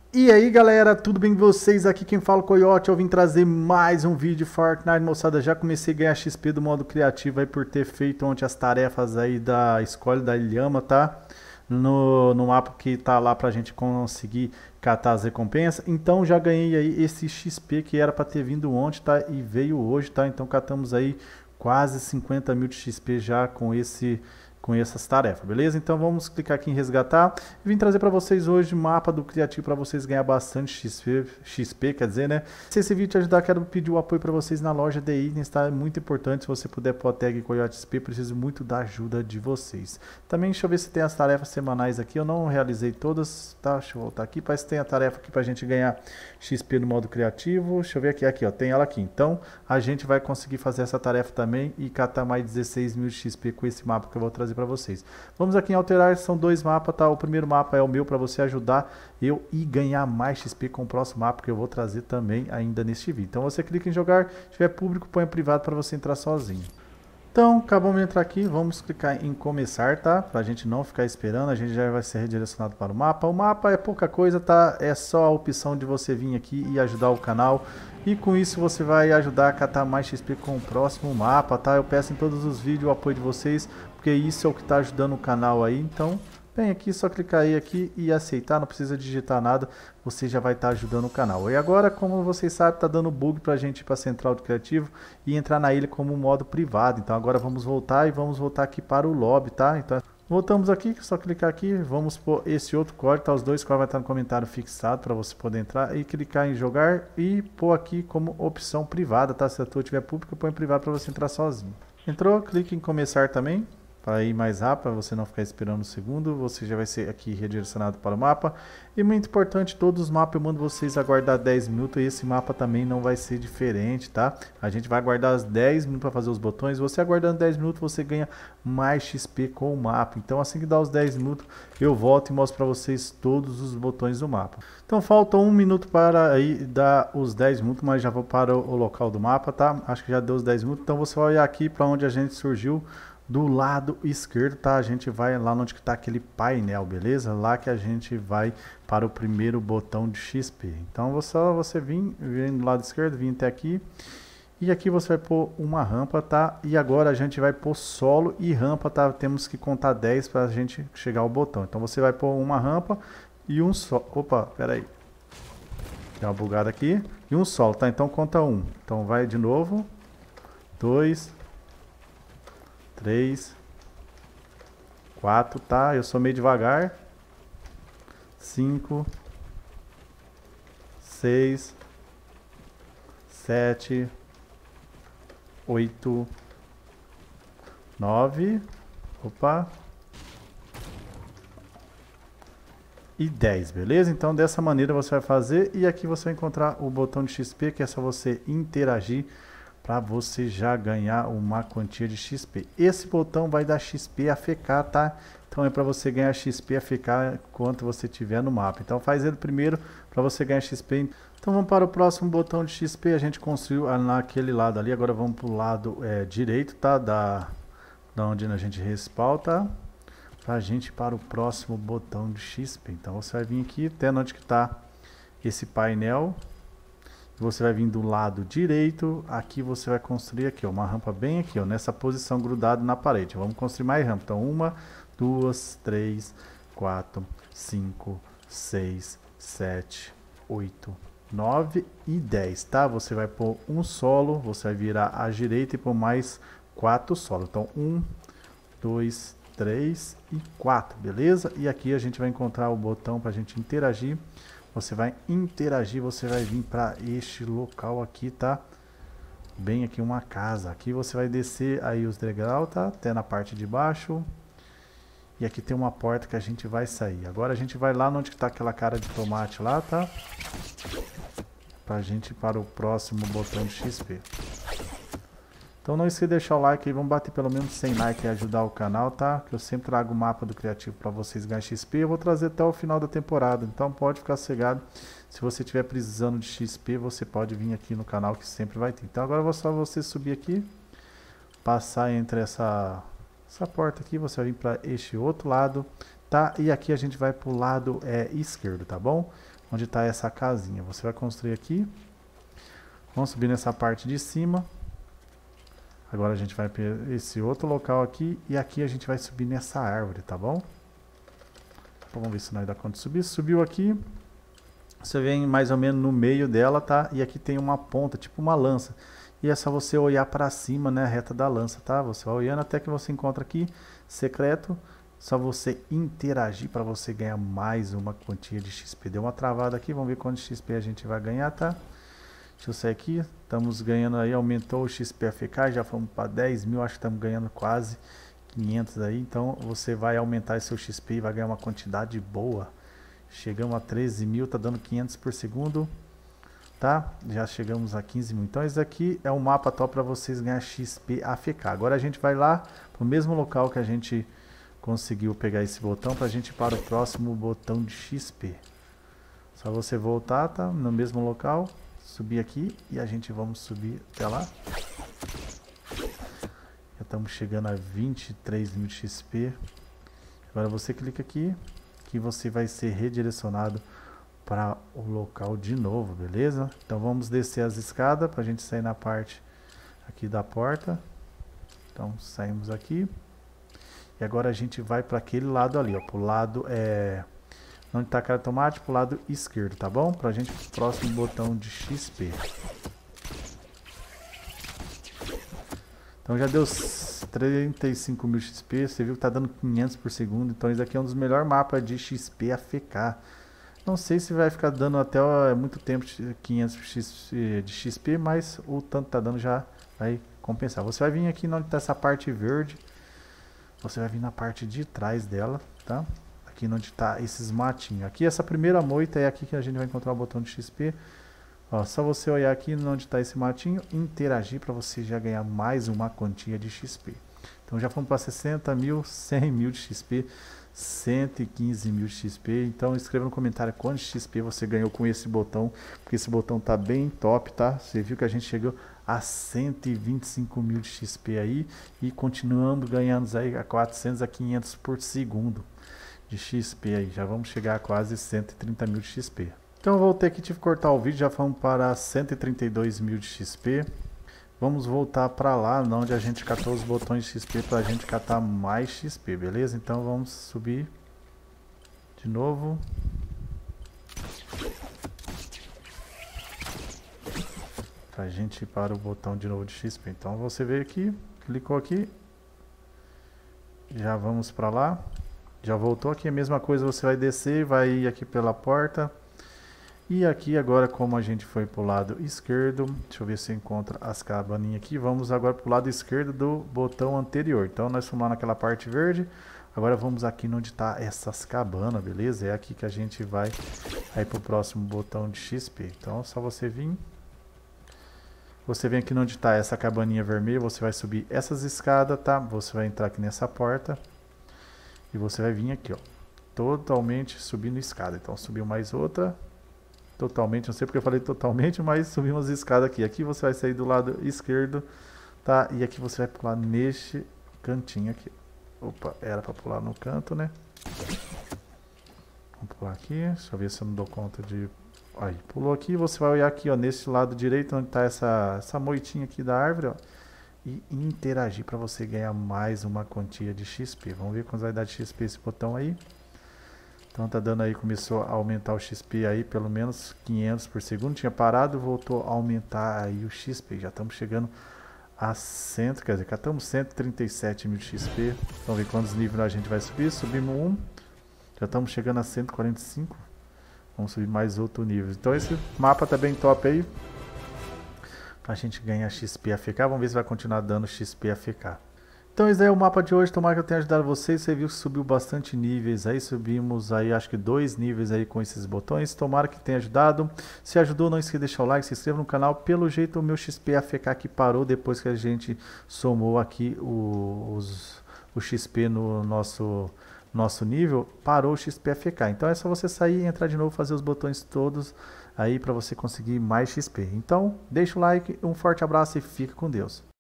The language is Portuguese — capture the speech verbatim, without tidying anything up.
E aí galera, tudo bem com vocês? Aqui quem fala é o Coyote, eu vim trazer mais um vídeo de Fortnite, moçada. Já comecei a ganhar X P do modo criativo aí por ter feito ontem as tarefas aí da escola da Ilhama, tá? No, no mapa que tá lá pra gente conseguir catar as recompensas. Então já ganhei aí esse X P que era pra ter vindo ontem, tá? E veio hoje, tá? Então catamos aí quase cinquenta mil de X P já com esse com essas tarefas, beleza? Então vamos clicar aqui em resgatar. E vim trazer para vocês hoje o mapa do criativo para vocês ganhar bastante X P, X P, quer dizer, né? Se esse vídeo te ajudar, quero pedir o apoio para vocês na loja de itens, tá? É muito importante. Se você puder pôr a tag Coyote X P, preciso muito da ajuda de vocês. Também deixa eu ver se tem as tarefas semanais aqui. Eu não realizei todas, tá? Deixa eu voltar aqui. Parece que tem a tarefa aqui para a gente ganhar X P no modo criativo. Deixa eu ver aqui, aqui, ó. Tem ela aqui. Então a gente vai conseguir fazer essa tarefa também e catar mais dezesseis mil de X P com esse mapa que eu vou trazer para vocês. Vamos aqui em alterar, são dois mapas, tá? O primeiro mapa é o meu para você ajudar eu e ganhar mais X P com o próximo mapa que eu vou trazer também ainda neste vídeo. Então você clica em jogar, se tiver público, põe privado para você entrar sozinho. Então, acabamos de entrar aqui, vamos clicar em começar, tá? Pra gente não ficar esperando, a gente já vai ser redirecionado para o mapa. O mapa é pouca coisa, tá? É só a opção de você vir aqui e ajudar o canal. E com isso você vai ajudar a catar mais X P com o próximo mapa, tá? Eu peço em todos os vídeos o apoio de vocês, porque isso é o que tá ajudando o canal aí. Então, vem aqui, só clicar aí aqui e aceitar, não precisa digitar nada, você já vai estar ajudando o canal. E agora, como vocês sabem, tá dando bug pra gente ir pra Central do Criativo e entrar na ilha como modo privado. Então agora vamos voltar e vamos voltar aqui para o lobby, tá? Então voltamos aqui, só clicar aqui, vamos por esse outro código, tá? Os dois códigos vai estar no comentário fixado para você poder entrar e clicar em jogar e pôr aqui como opção privada, tá? Se a tua tiver pública, põe privado para você entrar sozinho. Entrou, clique em começar também, para ir mais rápido, para você não ficar esperando um segundo, você já vai ser aqui redirecionado para o mapa. E muito importante, todos os mapas eu mando vocês aguardar dez minutos e esse mapa também não vai ser diferente, tá? A gente vai aguardar os dez minutos para fazer os botões, você aguardando dez minutos você ganha mais X P com o mapa. Então assim que dá os dez minutos eu volto e mostro para vocês todos os botões do mapa. Então falta um minuto para aí dar os dez minutos, mas já vou para o local do mapa, tá? Acho que já deu os dez minutos, então você vai olhar aqui para onde a gente surgiu. Do lado esquerdo, tá? A gente vai lá onde está aquele painel, beleza? Lá que a gente vai para o primeiro botão de X P. Então, você, você vir, vir do lado esquerdo, vir até aqui. E aqui você vai pôr uma rampa, tá? E agora a gente vai pôr solo e rampa, tá? Temos que contar dez para a gente chegar ao botão. Então, você vai pôr uma rampa e um solo. Opa, pera aí. Deu uma bugada aqui. E um solo, tá? Então, conta um. Então, vai de novo. Dois. três, quatro, tá? Eu sou meio devagar. cinco, seis, sete, oito, nove, opa, e dez, beleza? Então dessa maneira você vai fazer e aqui você vai encontrar o botão de X P, que é só você interagir para você já ganhar uma quantia de X P. Esse botão vai dar X P A F K, tá? Então é para você ganhar X P A F K enquanto você estiver no mapa. Então faz ele primeiro para você ganhar X P. Então vamos para o próximo botão de X P. A gente construiu naquele lado ali. Agora vamos para o lado é, direito, tá? Da, da onde a gente respawn, tá? Para a gente ir para o próximo botão de X P. Então você vai vir aqui até onde que está esse painel. Você vai vir do lado direito, aqui você vai construir aqui, ó, uma rampa bem aqui, ó, nessa posição grudado na parede. Vamos construir mais rampa. Então, uma, duas, três, quatro, cinco, seis, sete, oito, nove e dez, tá? Você vai pôr um solo, você vai virar à direita e pôr mais quatro solos. Então, um, dois, três e quatro, beleza? E aqui a gente vai encontrar o botão para a gente interagir. Você vai interagir, você vai vir para este local aqui, tá? Bem aqui uma casa. Aqui você vai descer aí os degraus, tá? Até na parte de baixo. E aqui tem uma porta que a gente vai sair. Agora a gente vai lá onde está aquela cara de tomate lá, tá? Pra gente ir para o próximo botão de X P. Então não esqueça de deixar o like aí, vamos bater pelo menos cem likes e ajudar o canal, tá? Que eu sempre trago o mapa do criativo para vocês ganhar X P. Eu vou trazer até o final da temporada, então pode ficar cegado. Se você estiver precisando de X P, você pode vir aqui no canal que sempre vai ter. Então agora é só você subir aqui, passar entre essa, essa porta aqui, você vai vir para este outro lado, tá? E aqui a gente vai para o lado é, esquerdo, tá bom? onde está essa casinha. Você vai construir aqui. Vamos subir nessa parte de cima. Agora a gente vai para esse outro local aqui. E aqui a gente vai subir nessa árvore, tá bom? Então, vamos ver se nós dá conta de subir. Subiu aqui. Você vem mais ou menos no meio dela, tá? E aqui tem uma ponta, tipo uma lança. E é só você olhar para cima, né? A reta da lança, tá? Você vai olhando até que você encontra aqui, secreto. Só você interagir para você ganhar mais uma quantia de X P. Deu uma travada aqui, vamos ver quanto X P a gente vai ganhar, tá? Deixa eu sair aqui. Estamos ganhando aí, aumentou o X P A F K, já fomos para dez mil, acho que estamos ganhando quase quinhentos aí. Então você vai aumentar esse seu X P e vai ganhar uma quantidade boa. Chegamos a treze mil, tá dando quinhentos por segundo, tá? Já chegamos a quinze mil. Então esse aqui é um mapa top para vocês ganhar X P A F K. Agora a gente vai lá pro mesmo local que a gente conseguiu pegar esse botão para a gente ir para o próximo botão de X P. Só você voltar, tá? No mesmo local, subir aqui e a gente vamos subir até lá. Já estamos chegando a vinte e três mil de X P. Agora você clica aqui que você vai ser redirecionado para o local de novo, beleza? Então vamos descer as escadas para a gente sair na parte aqui da porta. Então saímos aqui. E agora a gente vai para aquele lado ali, ó, pro lado é onde está a cara automática, pro lado esquerdo, tá bom? Pra gente próximo botão de X P. Então já deu trinta e cinco mil X P, você viu que tá dando quinhentos por segundo, então esse aqui é um dos melhores mapas de X P A F K. Não sei se vai ficar dando até ó, muito tempo quinhentos de X P, mas o tanto que tá dando já vai compensar. Você vai vir aqui onde tá essa parte verde. Você vai vir na parte de trás dela, tá? Aqui onde tá esses matinhos. Aqui essa primeira moita é aqui que a gente vai encontrar o botão de X P. Ó, só você olhar aqui onde tá esse matinho, interagir para você já ganhar mais uma quantia de X P. Então já fomos para sessenta mil, cem mil de X P, cento e quinze mil de X P. Então escreva no comentário quanto X P você ganhou com esse botão, porque esse botão tá bem top, tá? Você viu que a gente chegou a cento e vinte e cinco mil de X P aí e continuando ganhando aí a quatrocentos a quinhentos por segundo de X P aí. Já vamos chegar a quase cento e trinta mil de X P. Então eu voltei aqui, tive que cortar o vídeo, já fomos para cento e trinta e dois mil de X P. Vamos voltar para lá, onde a gente catou os botões de X P para a gente catar mais X P, beleza? Então vamos subir de novo. Para a gente ir para o botão de novo de X P. Então você veio aqui, clicou aqui, já vamos para lá, já voltou aqui, a mesma coisa, você vai descer, vai ir aqui pela porta. E aqui agora, como a gente foi para o lado esquerdo, deixa eu ver se encontra as cabaninhas aqui. Vamos agora para o lado esquerdo do botão anterior. Então nós fomos lá naquela parte verde. Agora vamos aqui onde está essas cabanas, beleza? É aqui que a gente vai aí para o próximo botão de X P. Então é só você vir. Você vem aqui onde está essa cabaninha vermelha, você vai subir essas escadas, tá? Você vai entrar aqui nessa porta. E você vai vir aqui, ó. Totalmente subindo escada. Então subiu mais outra. Totalmente, não sei porque eu falei totalmente, mas subimos as escadas aqui. Aqui você vai sair do lado esquerdo, tá? E aqui você vai pular neste cantinho aqui. Opa, era para pular no canto, né? Vamos pular aqui, deixa eu ver se eu não dou conta de... Aí, pulou aqui, você vai olhar aqui, ó, nesse lado direito, onde tá essa, essa moitinha aqui da árvore, ó. E interagir para você ganhar mais uma quantia de X P. Vamos ver quanto vai dar de X P esse botão aí. Então tá dando aí, começou a aumentar o X P aí, pelo menos quinhentos por segundo. Tinha parado, voltou a aumentar aí o X P. Já estamos chegando a cem, quer dizer, catamos cento e trinta e sete mil de X P. Vamos ver quantos níveis a gente vai subir. Subimos um, já estamos chegando a cento e quarenta e cinco. Vamos subir mais outro nível. Então esse mapa tá bem top aí, pra gente ganhar X P A F K. Vamos ver se vai continuar dando X P A F K. Então esse aí é o mapa de hoje, tomara que eu tenha ajudado vocês. Você viu que subiu bastante níveis aí, subimos aí acho que dois níveis aí com esses botões. Tomara que tenha ajudado. Se ajudou, não esqueça de deixar o like, se inscreva no canal. Pelo jeito o meu X P A F K aqui parou depois que a gente somou aqui o, os, o X P no nosso, nosso nível, parou o X P A F K. Então é só você sair, entrar de novo, fazer os botões todos aí para você conseguir mais X P. Então deixa o like, um forte abraço e fica com Deus.